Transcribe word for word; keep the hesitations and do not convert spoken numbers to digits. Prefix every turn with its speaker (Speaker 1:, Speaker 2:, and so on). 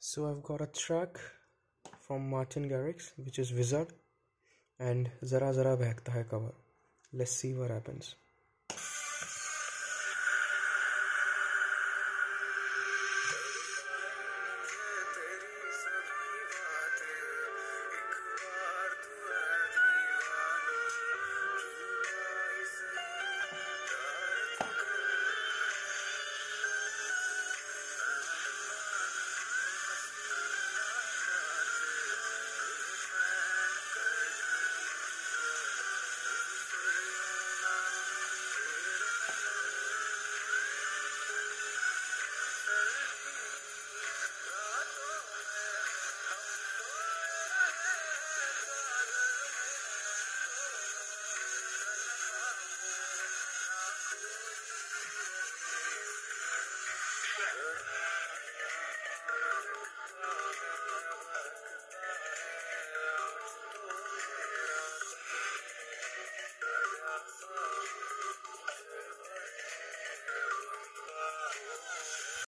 Speaker 1: So I've got a track from Martin Garrix which is Wizard and Zara Zara Behkta Hai cover. Let's see what happens.